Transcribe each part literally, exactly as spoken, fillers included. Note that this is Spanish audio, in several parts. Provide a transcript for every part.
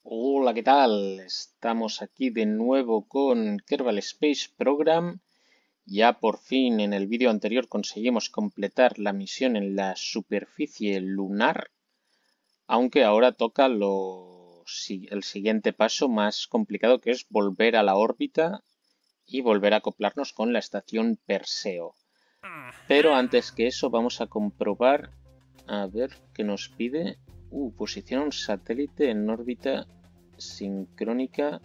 Hola, ¿qué tal? Estamos aquí de nuevo con Kerbal Space Program. Ya por fin en el vídeo anterior conseguimos completar la misión en la superficie lunar, aunque ahora toca lo si- el siguiente paso más complicado, que es volver a la órbita y volver a acoplarnos con la estación Perseo. Pero antes que eso vamos a comprobar, a ver qué nos pide. Uh, posiciona un satélite en órbita sincrónica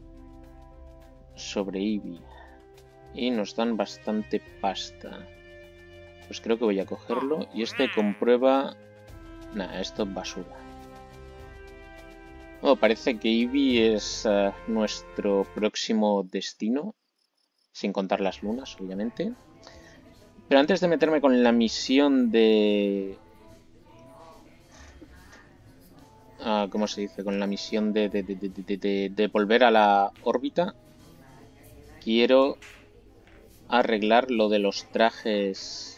sobre Eevee. Y nos dan bastante pasta. Pues creo que voy a cogerlo. Y este comprueba... Nah, esto es basura. Oh, parece que Eevee es uh, nuestro próximo destino. Sin contar las lunas, obviamente. Pero antes de meterme con la misión de... Uh, ¿Cómo se dice? Con la misión de, de, de, de, de, de, de volver a la órbita. Quiero arreglar lo de los trajes...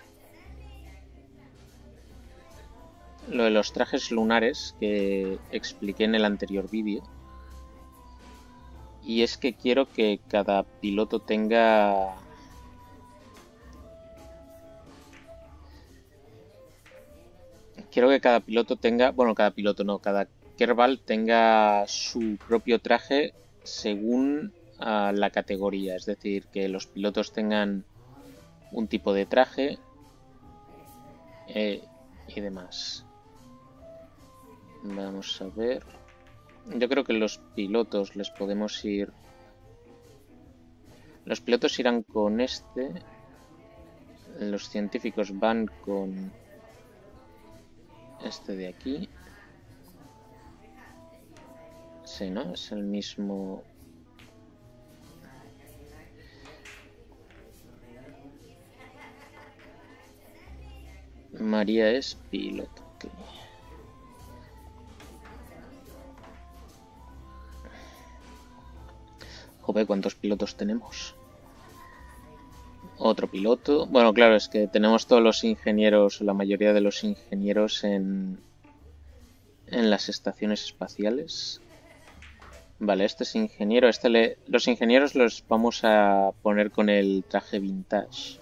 Lo de los trajes lunares que expliqué en el anterior vídeo. Y es que quiero que cada piloto tenga... Quiero que cada piloto tenga... Bueno, cada piloto no, cada Kerbal tenga su propio traje según uh, la categoría. Es decir, que los pilotos tengan un tipo de traje eh, y demás. Vamos a ver... Yo creo que los pilotos les podemos ir... Los pilotos irán con este. Los científicos van con este de aquí. Sí, ¿no? Es el mismo... María es piloto. Okay. Joder, ¿cuántos pilotos tenemos? Otro piloto. Bueno, claro, es que tenemos todos los ingenieros, la mayoría de los ingenieros en, en las estaciones espaciales. Vale, este es ingeniero. Este le, los ingenieros los vamos a poner con el traje vintage.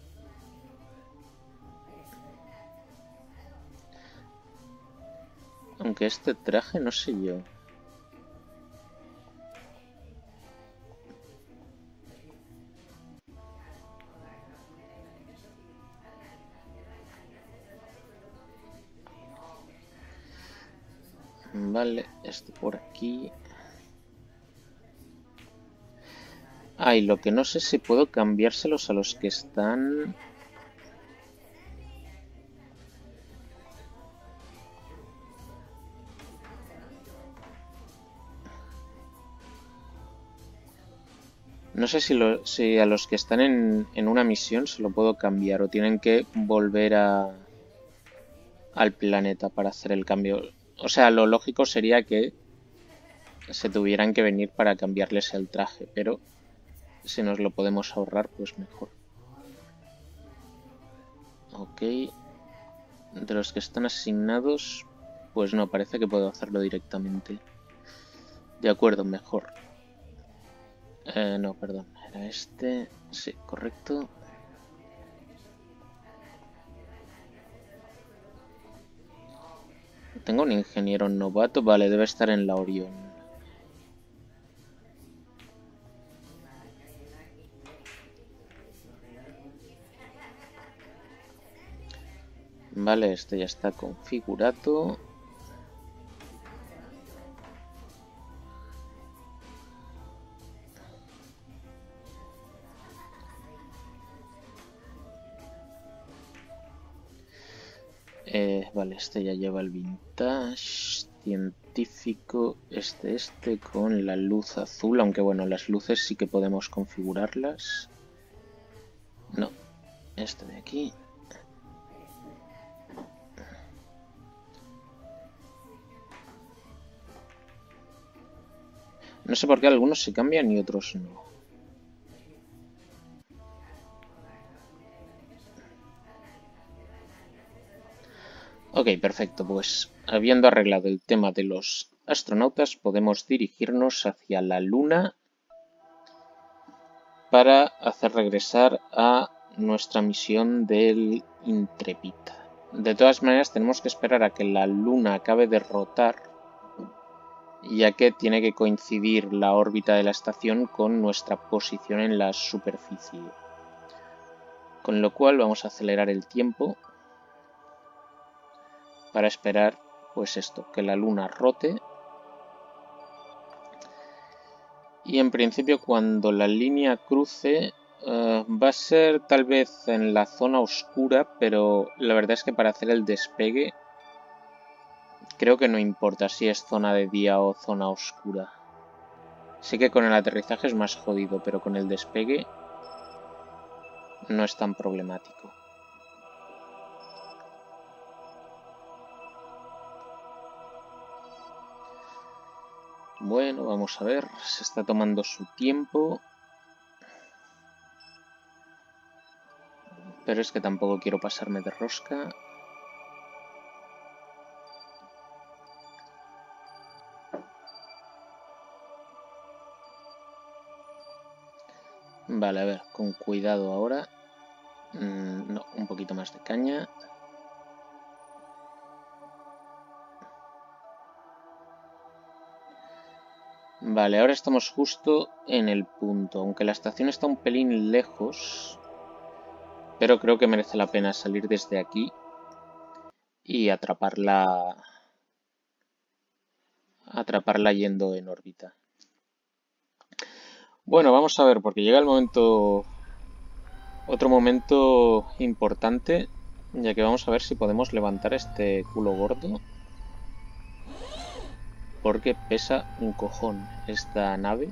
Aunque este traje, no sé yo. Vale, este por aquí. Ah, y lo que no sé si puedo cambiárselos a los que están... No sé si, lo, si a los que están en, en una misión se lo puedo cambiar o tienen que volver a, al planeta para hacer el cambio. O sea, lo lógico sería que se tuvieran que venir para cambiarles el traje, pero si nos lo podemos ahorrar, pues mejor. Ok. De los que están asignados, pues no, parece que puedo hacerlo directamente. De acuerdo, mejor. Eh, no, perdón, era este. Sí, correcto. Tengo un ingeniero novato, vale, debe estar en la Orión. Vale, este ya está configurado. Eh, vale, este ya lleva el vintage, científico, este, este con la luz azul, aunque bueno, las luces sí que podemos configurarlas. No, este de aquí. No sé por qué algunos se cambian y otros no. Ok, perfecto. Pues habiendo arreglado el tema de los astronautas, podemos dirigirnos hacia la Luna para hacer regresar a nuestra misión del Intrepid. De todas maneras, tenemos que esperar a que la Luna acabe de rotar, ya que tiene que coincidir la órbita de la estación con nuestra posición en la superficie. Con lo cual vamos a acelerar el tiempo para esperar, pues esto, que la Luna rote. Y en principio cuando la línea cruce uh, va a ser tal vez en la zona oscura, pero la verdad es que para hacer el despegue creo que no importa si es zona de día o zona oscura. Sí que con el aterrizaje es más jodido, pero con el despegue no es tan problemático. Bueno, vamos a ver, se está tomando su tiempo. Pero es que tampoco quiero pasarme de rosca. Vale, a ver, con cuidado ahora. Mm, no, un poquito más de caña. Vale, ahora estamos justo en el punto. Aunque la estación está un pelín lejos, pero creo que merece la pena salir desde aquí y atraparla, atraparla yendo en órbita. Bueno, vamos a ver, porque llega el momento, otro momento importante, ya que vamos a ver si podemos levantar este culo gordo, porque pesa un cojón esta nave.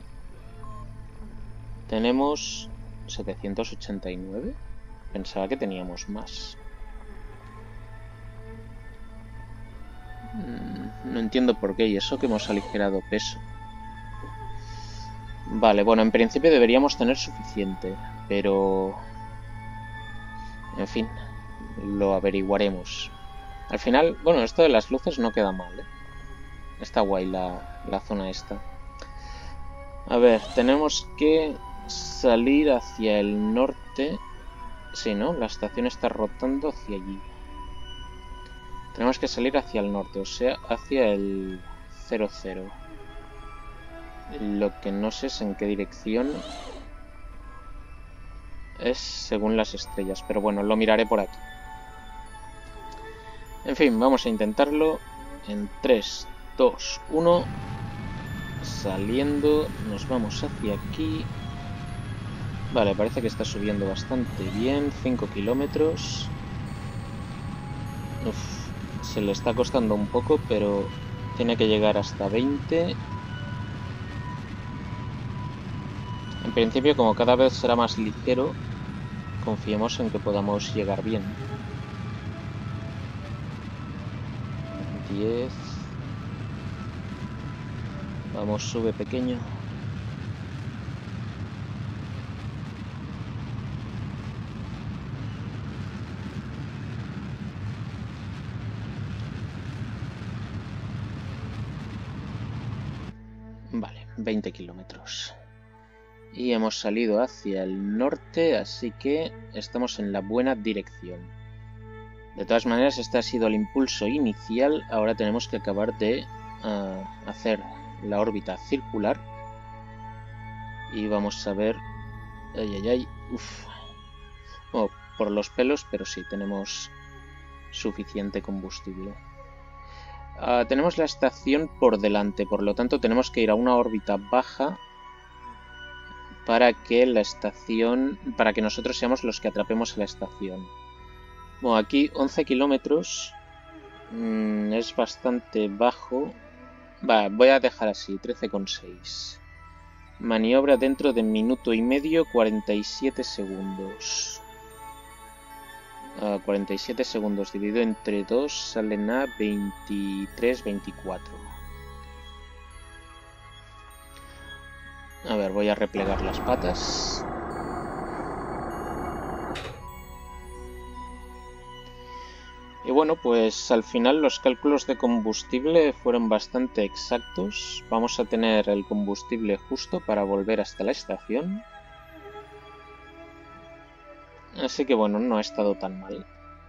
Tenemos setecientos ochenta y nueve, pensaba que teníamos más. No entiendo por qué, y eso que hemos aligerado peso. Vale, bueno, en principio deberíamos tener suficiente, pero... en fin, lo averiguaremos. Al final, bueno, esto de las luces no queda mal, ¿eh? Está guay la, la zona esta. A ver, tenemos que salir hacia el norte. Sí, ¿no? La estación está rotando hacia allí. Tenemos que salir hacia el norte, o sea, hacia el cero cero. Lo que no sé es en qué dirección es según las estrellas, pero bueno, lo miraré por aquí. En fin, vamos a intentarlo en tres, dos, uno. Saliendo, nos vamos hacia aquí. Vale, parece que está subiendo bastante bien, cinco kilómetros. Uf, se le está costando un poco, pero tiene que llegar hasta veinte. En principio, como cada vez será más ligero, confiemos en que podamos llegar bien. diez. Vamos, sube pequeño. Vale, veinte kilómetros. Y hemos salido hacia el norte, así que estamos en la buena dirección. De todas maneras, este ha sido el impulso inicial. Ahora tenemos que acabar de uh, hacer la órbita circular. Y vamos a ver... Ay, ay, ay. Uf. Bueno, por los pelos, pero sí, tenemos suficiente combustible. Uh, tenemos la estación por delante, por lo tanto tenemos que ir a una órbita baja para que la estación, para que nosotros seamos los que atrapemos a la estación. Bueno, aquí once kilómetros mmm, es bastante bajo. Va, voy a dejar así, trece coma seis. Maniobra dentro de minuto y medio, cuarenta y siete segundos. Uh, cuarenta y siete segundos dividido entre dos salen a veintitrés, veinticuatro. A ver, voy a replegar las patas. Y bueno, pues al final los cálculos de combustible fueron bastante exactos. Vamos a tener el combustible justo para volver hasta la estación. Así que bueno, no ha estado tan mal.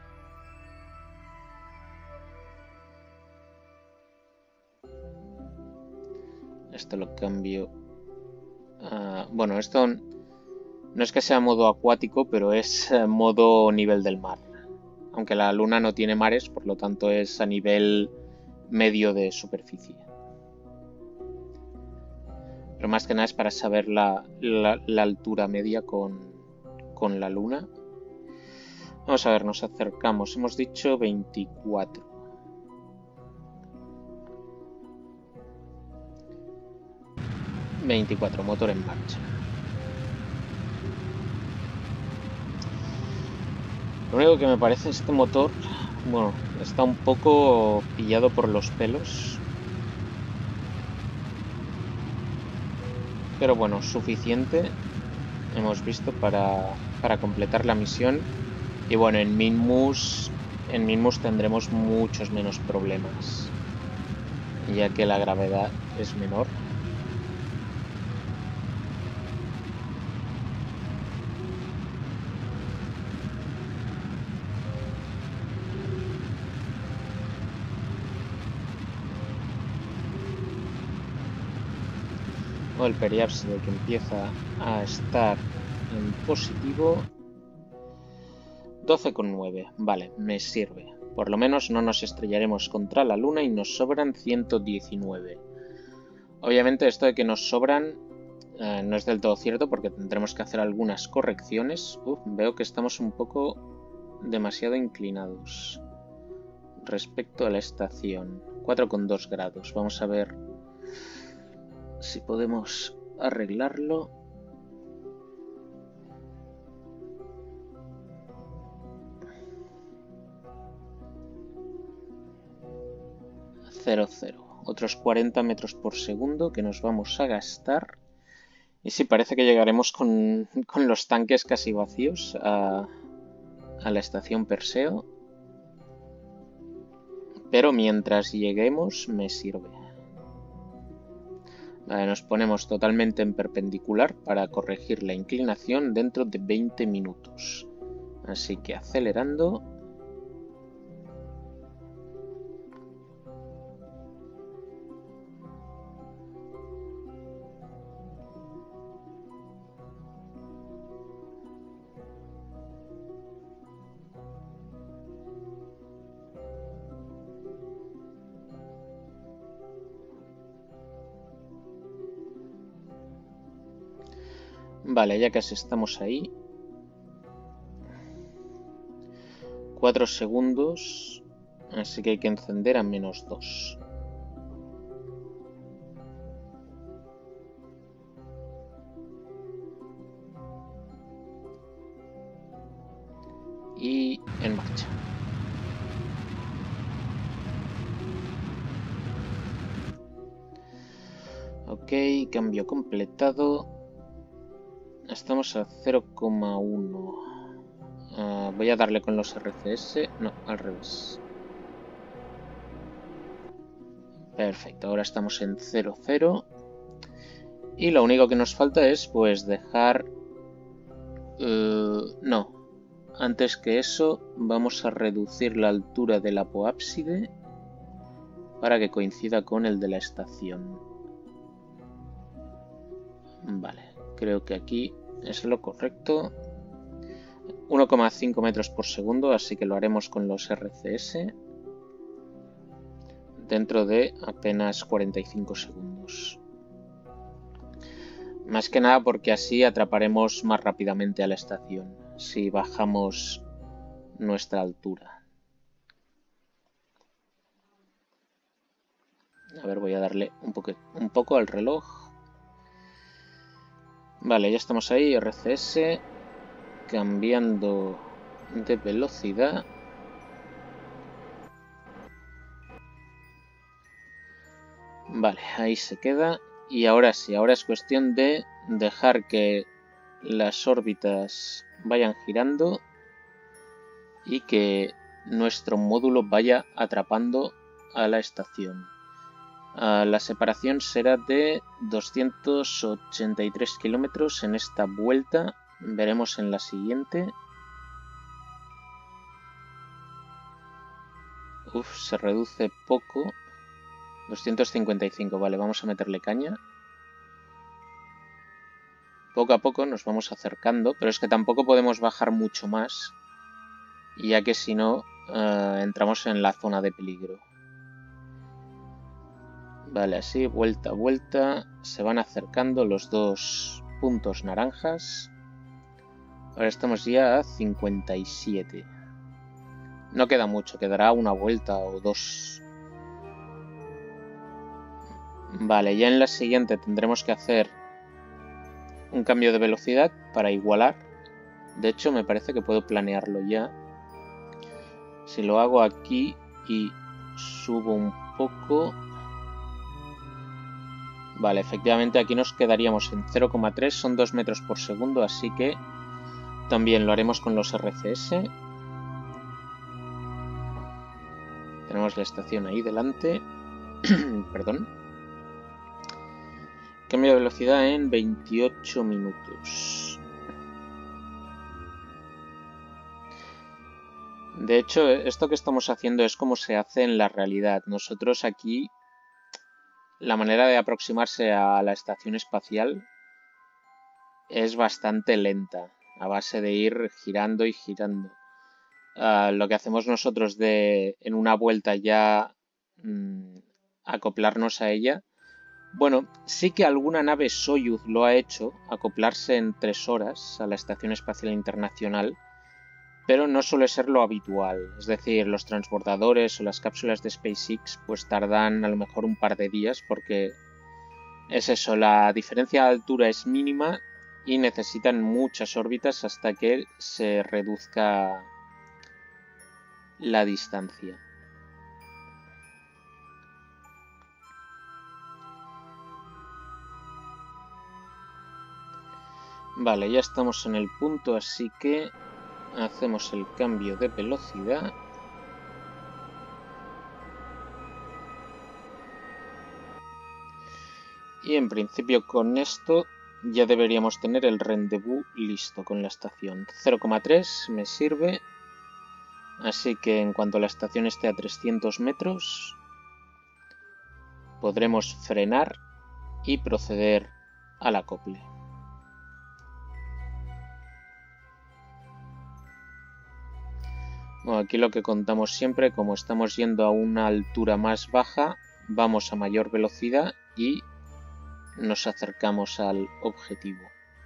Esto lo cambio. Uh, bueno, esto no es que sea modo acuático, pero es uh, modo nivel del mar. Aunque la luna no tiene mares, por lo tanto es a nivel medio de superficie. Pero más que nada es para saber la, la, la altura media con, con la luna. Vamos a ver, nos acercamos. Hemos dicho veinticuatro. veinticuatro, motor en marcha. Lo único que me parece este motor, bueno, está un poco pillado por los pelos. Pero bueno, suficiente hemos visto para, para completar la misión. Y bueno, en Minmus, en Minmus tendremos muchos menos problemas, ya que la gravedad es menor. O el periápside que empieza a estar en positivo. doce coma nueve, vale, me sirve. Por lo menos no nos estrellaremos contra la luna y nos sobran ciento diecinueve. Obviamente esto de que nos sobran eh, no es del todo cierto porque tendremos que hacer algunas correcciones. Uf, veo que estamos un poco demasiado inclinados respecto a la estación. cuatro coma dos grados. Vamos a ver si podemos arreglarlo. cero coma cero. Otros cuarenta metros por segundo que nos vamos a gastar. Y sí, parece que llegaremos con, con los tanques casi vacíos a, a la estación Perseo. Pero mientras lleguemos me sirve. Vale, nos ponemos totalmente en perpendicular para corregir la inclinación dentro de veinte minutos. Así que acelerando. Vale, ya casi estamos ahí. cuatro segundos. Así que hay que encender a menos dos. Y en marcha. Ok, cambio completado. Estamos a cero coma uno. Uh, voy a darle con los R C S. No, al revés. Perfecto, ahora estamos en cero coma cero. Y lo único que nos falta es pues dejar... Uh, no. Antes que eso, vamos a reducir la altura del apoápside para que coincida con el de la estación. Vale, creo que aquí es lo correcto. uno coma cinco metros por segundo, así que lo haremos con los R C S dentro de apenas cuarenta y cinco segundos. Más que nada porque así atraparemos más rápidamente a la estación si bajamos nuestra altura. A ver, voy a darle un, poco, un poco al reloj. Vale, ya estamos ahí, R C S, cambiando de velocidad. Vale, ahí se queda. Y ahora sí, ahora es cuestión de dejar que las órbitas vayan girando y que nuestro módulo vaya atrapando a la estación. Uh, la separación será de doscientos ochenta y tres kilómetros en esta vuelta. Veremos en la siguiente. Uf, se reduce poco. doscientos cincuenta y cinco, vale, vamos a meterle caña. Poco a poco nos vamos acercando, pero es que tampoco podemos bajar mucho más, ya que si no, uh, entramos en la zona de peligro. Vale, así, vuelta a vuelta, se van acercando los dos puntos naranjas. Ahora estamos ya a cincuenta y siete. No queda mucho, quedará una vuelta o dos. Vale, ya en la siguiente tendremos que hacer un cambio de velocidad para igualar. De hecho, me parece que puedo planearlo ya. Si lo hago aquí y subo un poco... Vale, efectivamente aquí nos quedaríamos en cero coma tres, son dos metros por segundo, así que también lo haremos con los R C S. Tenemos la estación ahí delante. Perdón. Cambio de velocidad en veintiocho minutos. De hecho, esto que estamos haciendo es como se hace en la realidad. Nosotros aquí, la manera de aproximarse a la estación espacial es bastante lenta, a base de ir girando y girando. Uh, lo que hacemos nosotros de en una vuelta ya mmm, acoplarnos a ella. Bueno, sí que alguna nave Soyuz lo ha hecho, acoplarse en tres horas a la Estación Espacial Internacional, pero no suele ser lo habitual. Es decir, los transbordadores o las cápsulas de SpaceX pues tardan a lo mejor un par de días porque es eso, la diferencia de altura es mínima y necesitan muchas órbitas hasta que se reduzca la distancia. Vale, ya estamos en el punto, así que hacemos el cambio de velocidad. Y en principio con esto ya deberíamos tener el rendezvous listo con la estación. cero coma tres me sirve. Así que en cuanto la estación esté a trescientos metros, podremos frenar y proceder al acople. Bueno, aquí lo que contamos siempre, como estamos yendo a una altura más baja, vamos a mayor velocidad y nos acercamos al objetivo.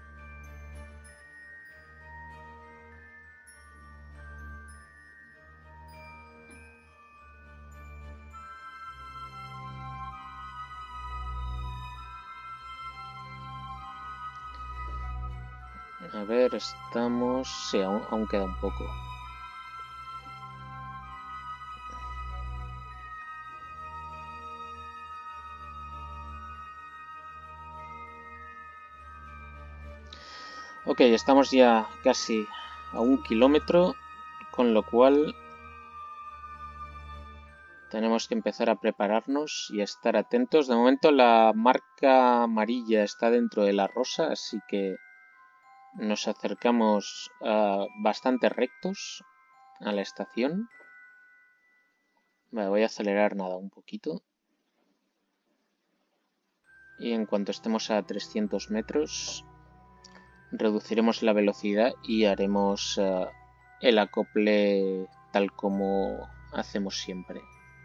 A ver, estamos... Sí, aún, aún queda un poco. Ok, estamos ya casi a un kilómetro, con lo cual tenemos que empezar a prepararnos y a estar atentos. De momento la marca amarilla está dentro de la rosa, así que nos acercamos uh, bastante rectos a la estación. Vale, voy a acelerar nada un poquito. Y en cuanto estemos a trescientos metros, reduciremos la velocidad y haremos uh, el acople tal como hacemos siempre.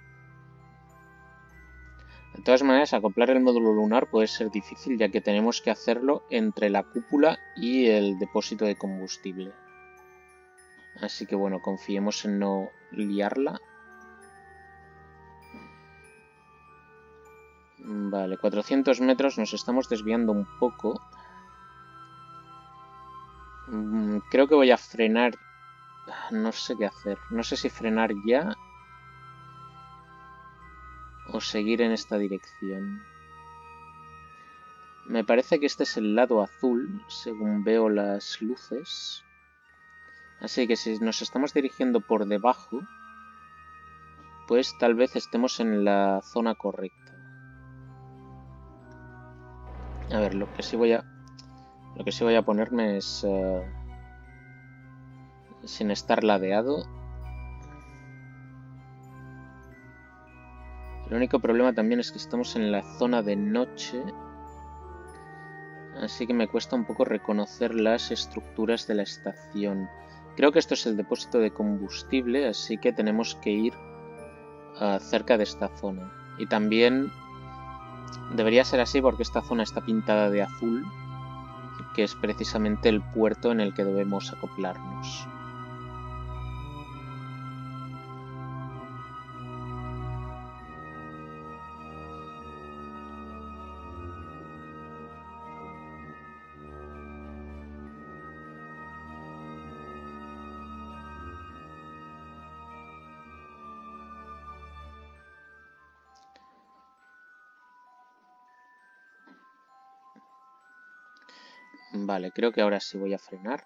De todas maneras, acoplar el módulo lunar puede ser difícil, ya que tenemos que hacerlo entre la cúpula y el depósito de combustible. Así que bueno, confiemos en no liarla. Vale, cuatrocientos metros, nos estamos desviando un poco. Creo que voy a frenar. No sé qué hacer. No sé si frenar ya o seguir en esta dirección. Me parece que este es el lado azul, según veo las luces. Así que si nos estamos dirigiendo por debajo, pues tal vez estemos en la zona correcta. A ver, lo que sí voy a, lo que sí voy a ponerme es uh, sin estar ladeado. El único problema también es que estamos en la zona de noche, así que me cuesta un poco reconocer las estructuras de la estación. Creo que esto es el depósito de combustible, así que tenemos que ir uh, cerca de esta zona. Y también debería ser así porque esta zona está pintada de azul, que es precisamente el puerto en el que debemos acoplarnos. Vale, creo que ahora sí voy a frenar.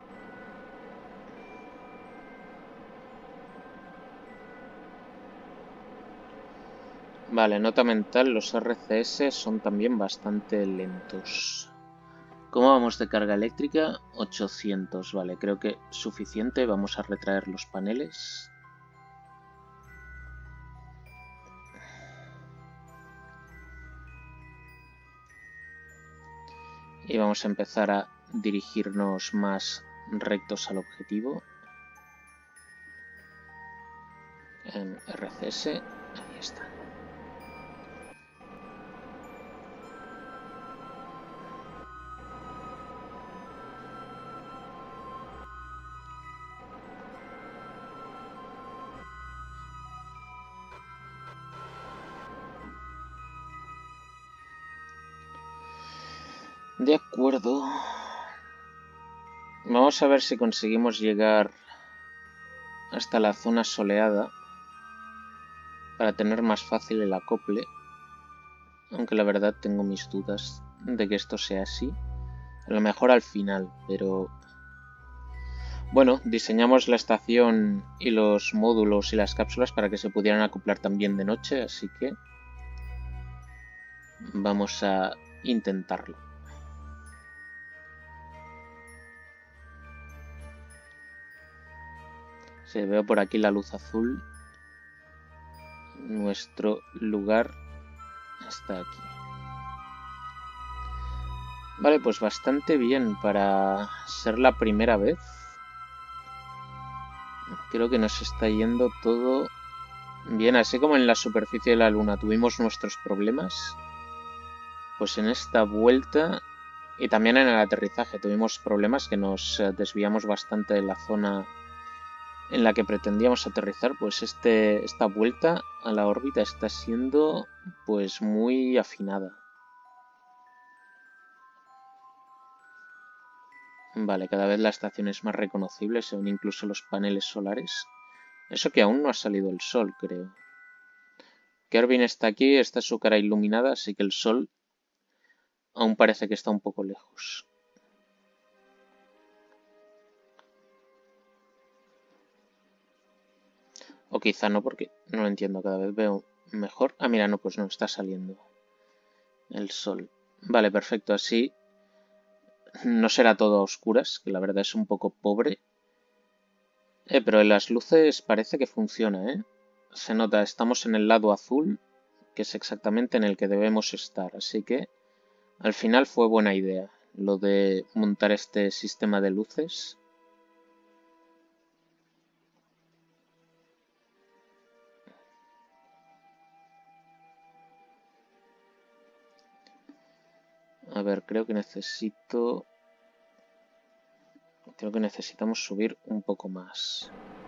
Vale, nota mental, los R C S son también bastante lentos. ¿Cómo vamos de carga eléctrica? ochocientos, vale, creo que suficiente. Vamos a retraer los paneles. Y vamos a empezar a dirigirnos más rectos al objetivo. En R C S, ahí está. De acuerdo. Vamos a ver si conseguimos llegar hasta la zona soleada para tener más fácil el acople. Aunque la verdad tengo mis dudas de que esto sea así. A lo mejor al final, pero... Bueno, diseñamos la estación y los módulos y las cápsulas para que se pudieran acoplar también de noche, así que... Vamos a intentarlo. Sí, veo por aquí la luz azul. Nuestro lugar está aquí. Vale, pues bastante bien para ser la primera vez. Creo que nos está yendo todo bien, así como en la superficie de la Luna tuvimos nuestros problemas. Pues en esta vuelta y también en el aterrizaje tuvimos problemas que nos desviamos bastante de la zona en la que pretendíamos aterrizar. Pues este, esta vuelta a la órbita está siendo pues muy afinada. Vale, cada vez la estación es más reconocible, se ven incluso los paneles solares. Eso que aún no ha salido el sol, creo. Kerbin está aquí, está su cara iluminada, así que el sol aún parece que está un poco lejos. O quizá no, porque no lo entiendo, cada vez veo mejor. Ah, mira, no, pues no, está saliendo el sol. Vale, perfecto, así no será todo a oscuras, que la verdad es un poco pobre. Eh, pero en las luces parece que funciona, ¿eh? Se nota, estamos en el lado azul, que es exactamente en el que debemos estar, así que al final fue buena idea lo de montar este sistema de luces. A ver, creo que necesito... Creo que necesitamos subir un poco más.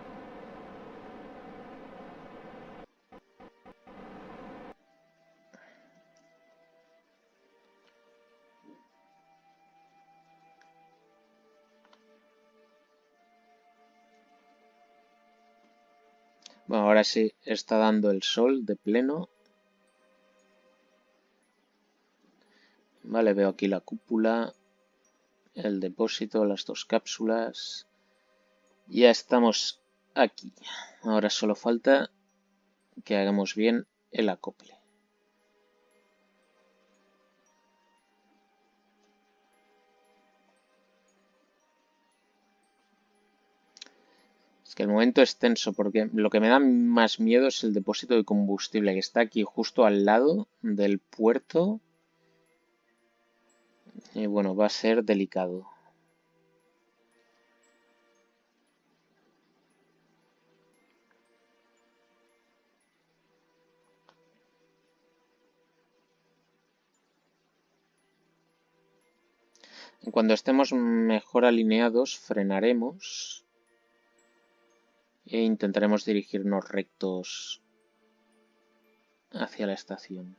Bueno, ahora sí está dando el sol de pleno. Vale, veo aquí la cúpula, el depósito, las dos cápsulas. Ya estamos aquí. Ahora solo falta que hagamos bien el acople. Es que el momento es tenso porque lo que me da más miedo es el depósito de combustible que está aquí justo al lado del puerto. Y bueno, va a ser delicado. Cuando estemos mejor alineados, frenaremos e intentaremos dirigirnos rectos hacia la estación.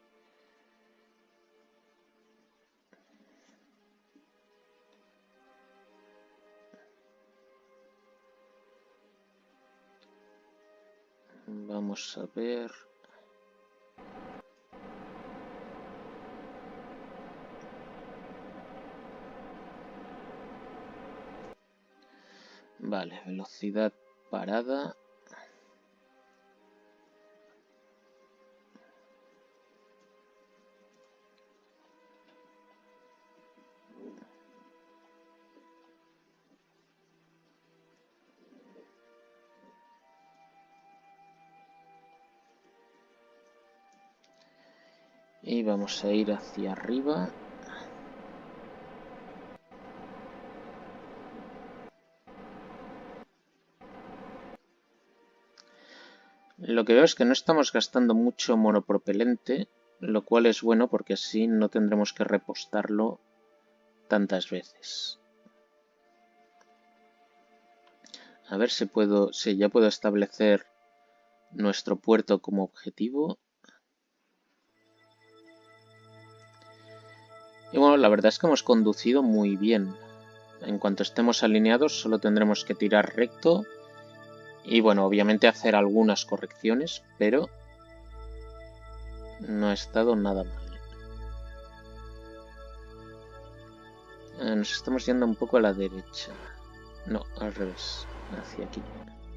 Vamos a ver. Vale, velocidad parada. Y vamos a ir hacia arriba. Lo que veo es que no estamos gastando mucho monopropelente, lo cual es bueno porque así no tendremos que repostarlo tantas veces. A ver si puedo, si ya puedo establecer nuestro puerto como objetivo. Y bueno, la verdad es que hemos conducido muy bien. En cuanto estemos alineados solo tendremos que tirar recto y bueno, obviamente hacer algunas correcciones, pero no ha estado nada mal. Eh, nos estamos yendo un poco a la derecha. No, al revés, hacia aquí.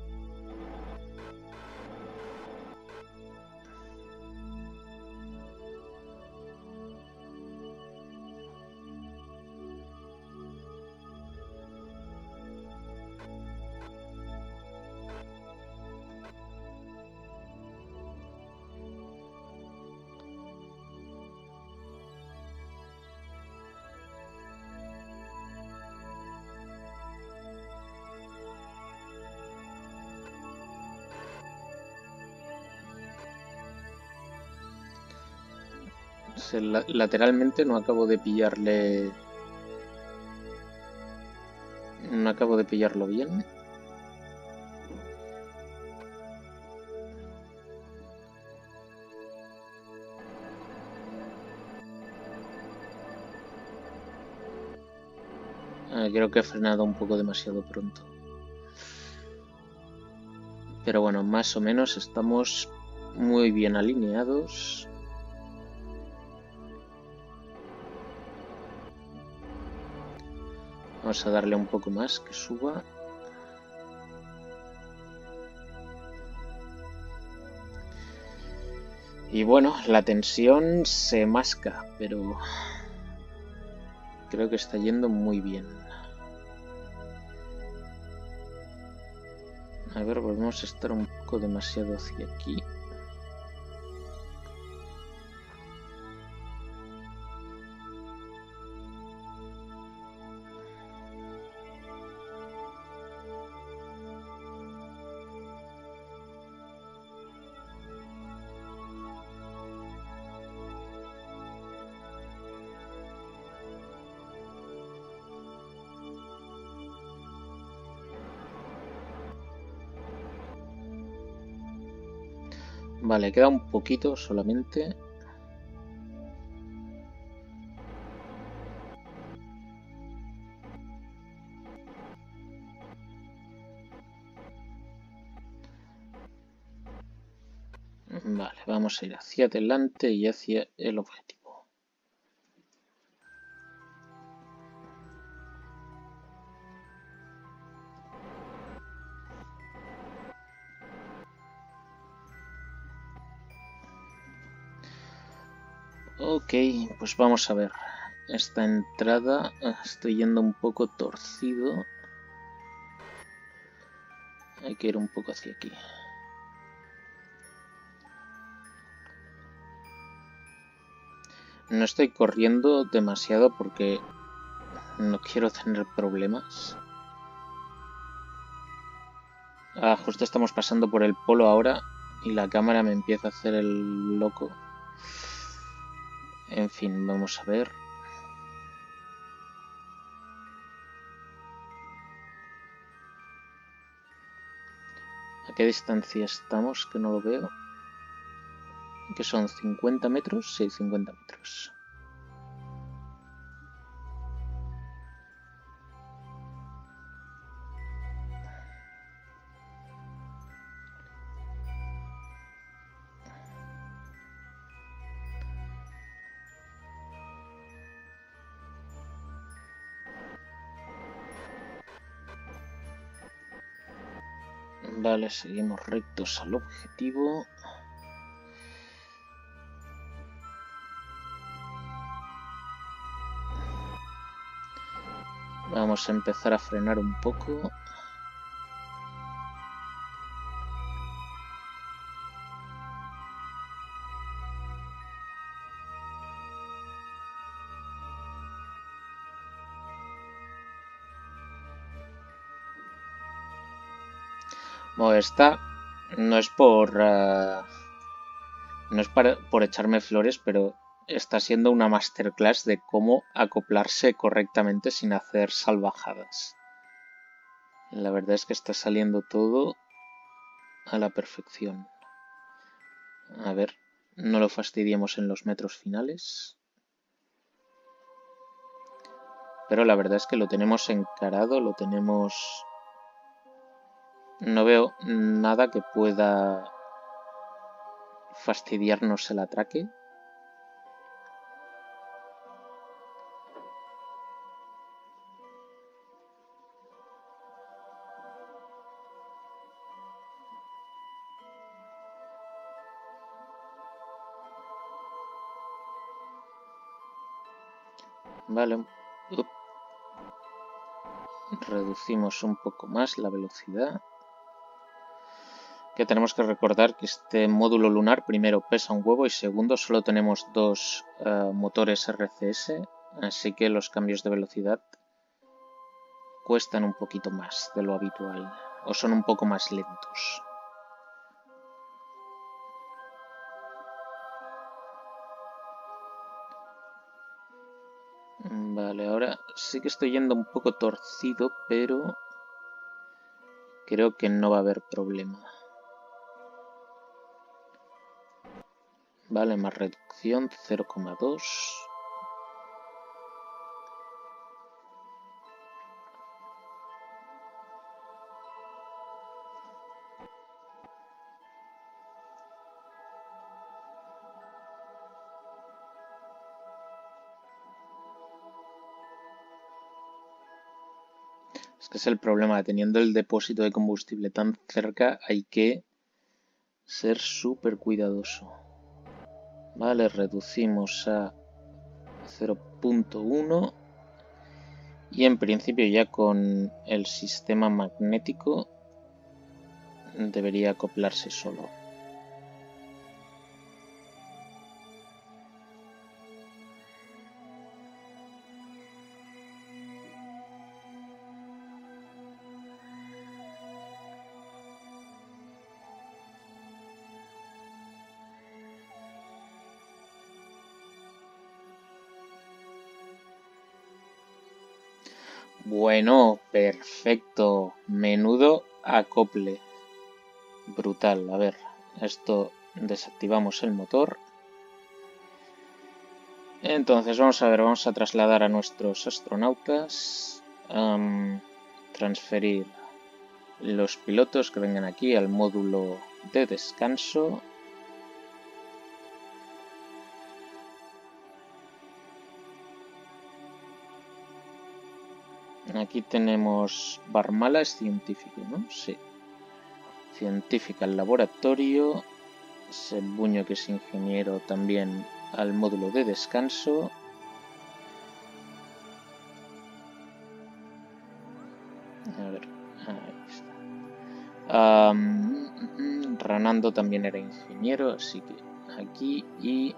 Lateralmente no acabo de pillarle. No acabo de pillarlo bien. Ah, creo que he frenado un poco demasiado pronto. Pero bueno, más o menos estamos muy bien alineados. Vamos a darle un poco más, que suba. Y bueno, la tensión se masca, pero creo que está yendo muy bien. A ver, volvemos a estar un poco demasiado hacia aquí. Vale, queda un poquito solamente. Vale, vamos a ir hacia adelante y hacia el objetivo. Ok, pues vamos a ver. Esta entrada estoy yendo un poco torcido. Hay que ir un poco hacia aquí. No estoy corriendo demasiado porque no quiero tener problemas. Ah, justo estamos pasando por el polo ahora y la cámara me empieza a hacer el loco. En fin, vamos a ver. ¿A qué distancia estamos? Que no lo veo. ¿Que son cincuenta metros? Sí, cincuenta metros. Vale, seguimos rectos al objetivo. Vamos a empezar a frenar un poco. Bueno, esta no es por... Uh, no es para, por echarme flores, pero está siendo una masterclass de cómo acoplarse correctamente sin hacer salvajadas. La verdad es que está saliendo todo a la perfección. A ver, no lo fastidiemos en los metros finales. Pero la verdad es que lo tenemos encarado, lo tenemos... No veo nada que pueda fastidiarnos el atraque. Vale. Up. Reducimos un poco más la velocidad. Que tenemos que recordar que este módulo lunar primero pesa un huevo y segundo solo tenemos dos uh, motores R C S, así que los cambios de velocidad cuestan un poquito más de lo habitual o son un poco más lentos. Vale, ahora sí que estoy yendo un poco torcido, pero creo que no va a haber problema. Vale, más reducción cero coma dos. Es que es el problema, teniendo el depósito de combustible tan cerca hay que ser súper cuidadoso. Vale, reducimos a cero punto uno y en principio ya con el sistema magnético debería acoplarse solo. Bueno, perfecto. Menudo acople. Brutal. A ver, esto desactivamos el motor. Entonces, vamos a ver, vamos a trasladar a nuestros astronautas. Um, transferir los pilotos que vengan aquí al módulo de descanso. Aquí tenemos Barmala, es científico, ¿no? Sí. Científica al laboratorio. Sebuño, que es ingeniero, también al módulo de descanso. A ver, ahí está. Um, Ranando también era ingeniero, así que aquí, y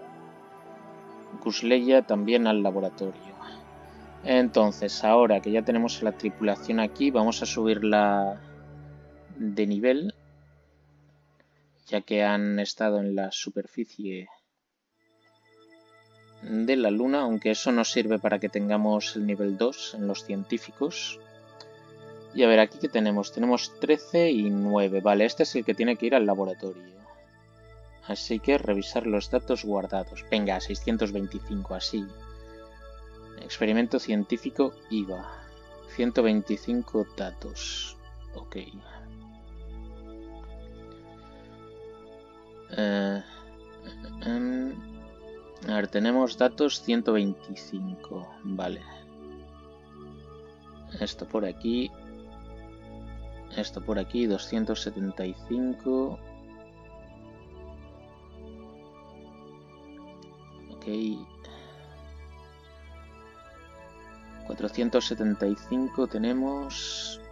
Gusleya también al laboratorio. Entonces, ahora que ya tenemos la tripulación aquí, vamos a subirla de nivel, ya que han estado en la superficie de la Luna, aunque eso nos sirve para que tengamos el nivel dos en los científicos. Y a ver, aquí que tenemos, tenemos trece y nueve, vale, este es el que tiene que ir al laboratorio. Así que revisar los datos guardados. Venga, seiscientos veinticinco, así. Experimento científico I V A. ciento veinticinco datos. Ok. Eh, eh, a ver, tenemos datos ciento veinticinco. Vale. Esto por aquí. Esto por aquí, doscientos setenta y cinco. Ok. cuatrocientos setenta y cinco tenemos.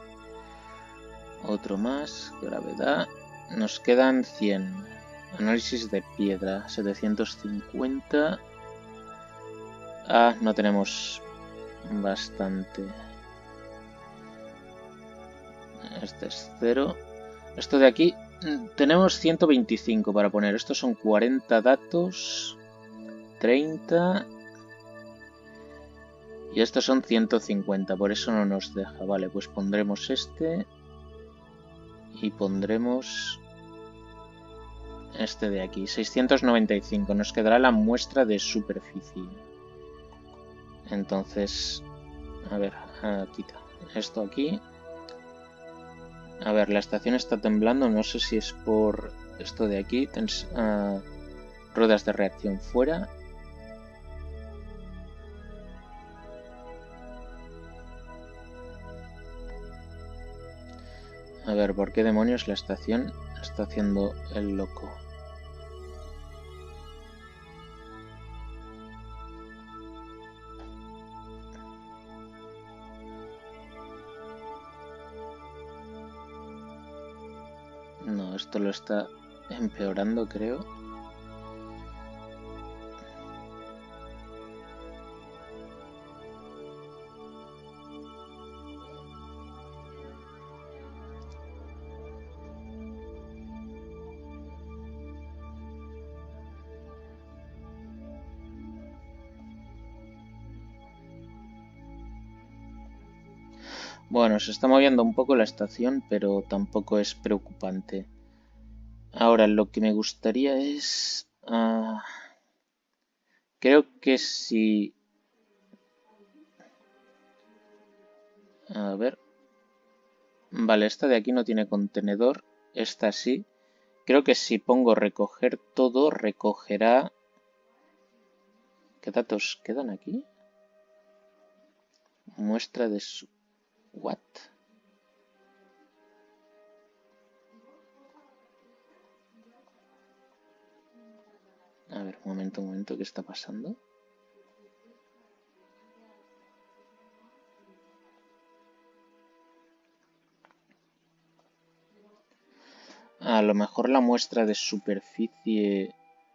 Otro más. Gravedad. Nos quedan cien. Análisis de piedra. setecientos cincuenta. Ah, no tenemos bastante. Este es cero. Esto de aquí. Tenemos ciento veinticinco para poner. Estos son cuarenta datos. treinta. Y estos son ciento cincuenta, por eso no nos deja. Vale, pues pondremos este. Y pondremos este de aquí. seiscientos noventa y cinco. Nos quedará la muestra de superficie. Entonces, a ver, ah, quita esto aquí. A ver, la estación está temblando. No sé si es por esto de aquí. Tens, uh, ruedas de reacción fuera. A ver, ¿por qué demonios la estación está haciendo el loco? No, esto lo está empeorando, creo. Bueno, se está moviendo un poco la estación, pero tampoco es preocupante. Ahora, lo que me gustaría es... Uh, creo que si... A ver... Vale, esta de aquí no tiene contenedor. Esta sí. Creo que si pongo recoger todo, recogerá... ¿Qué datos quedan aquí? Muestra de su... ¿What? A ver, un momento, un momento, ¿qué está pasando? A lo mejor la muestra de superficie...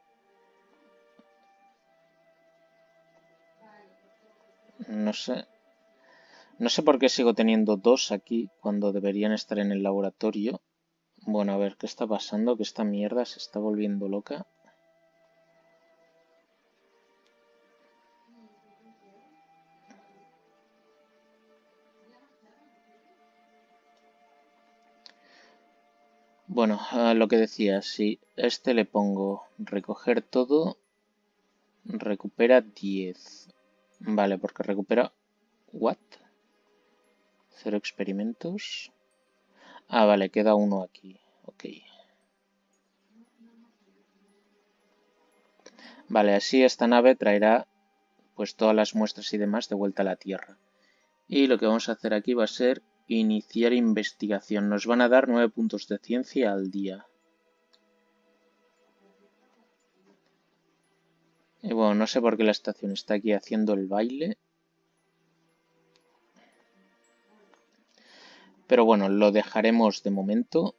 No sé. No sé por qué sigo teniendo dos aquí cuando deberían estar en el laboratorio. Bueno, a ver, ¿qué está pasando? Que esta mierda se está volviendo loca. Bueno, a lo que decía, si este le pongo recoger todo, recupera diez. Vale, porque recupera... ¿What? Cero experimentos. Ah, vale, queda uno aquí. Ok. Vale, así esta nave traerá pues todas las muestras y demás de vuelta a la Tierra. Y lo que vamos a hacer aquí va a ser iniciar investigación. Nos van a dar nueve puntos de ciencia al día. Y bueno, no sé por qué la estación está aquí haciendo el baile. Pero bueno, lo dejaremos de momento.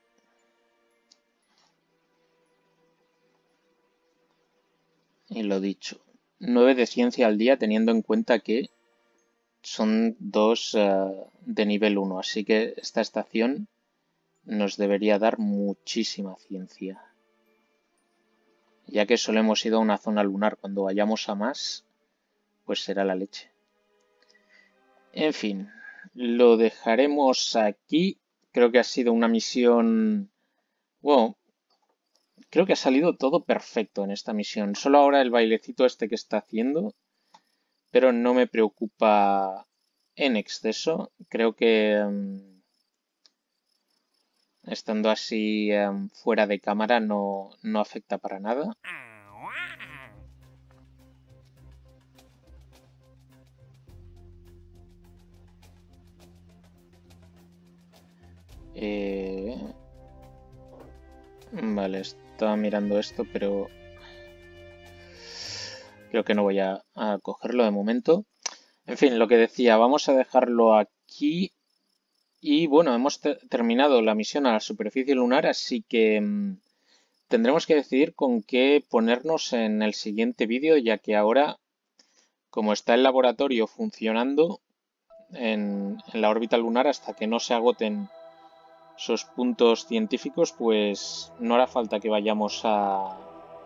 Y lo dicho, nueve de ciencia al día teniendo en cuenta que son dos uh, de nivel uno. Así que esta estación nos debería dar muchísima ciencia. Ya que solo hemos ido a una zona lunar, cuando vayamos a más, pues será la leche. En fin, lo dejaremos aquí. Creo que ha sido una misión... Bueno, creo que ha salido todo perfecto en esta misión. Solo ahora el bailecito este que está haciendo, pero no me preocupa en exceso. Creo que um, estando así um, fuera de cámara no, no afecta para nada. Eh... Vale, estaba mirando esto, pero creo que no voy a, a cogerlo de momento. En fin, lo que decía, vamos a dejarlo aquí. Y bueno, hemos te terminado la misión a la superficie lunar, así que mmm, tendremos que decidir con qué ponernos en el siguiente vídeo, ya que ahora, como está el laboratorio funcionando en, en la órbita lunar hasta que no se agoten sus puntos científicos, pues no hará falta que vayamos a,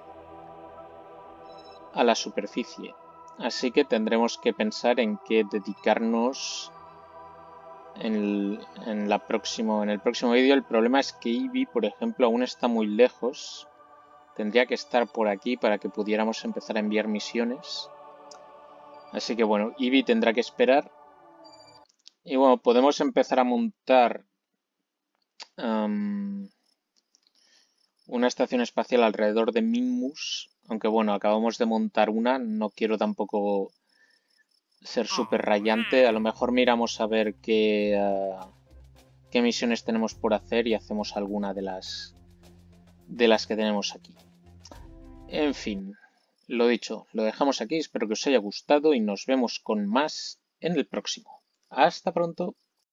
a la superficie. Así que tendremos que pensar en qué dedicarnos en el, en la próximo, en el próximo vídeo. El problema es que Eevee, por ejemplo, aún está muy lejos. Tendría que estar por aquí para que pudiéramos empezar a enviar misiones. Así que bueno, Eevee tendrá que esperar. Y bueno, podemos empezar a montar um, una estación espacial alrededor de Minmus. Aunque bueno, acabamos de montar una. No quiero tampoco ser súper rayante. A lo mejor miramos a ver qué, uh, qué misiones tenemos por hacer y hacemos alguna de las, de las que tenemos aquí. En fin, lo dicho, lo dejamos aquí. Espero que os haya gustado y nos vemos con más en el próximo. Hasta pronto.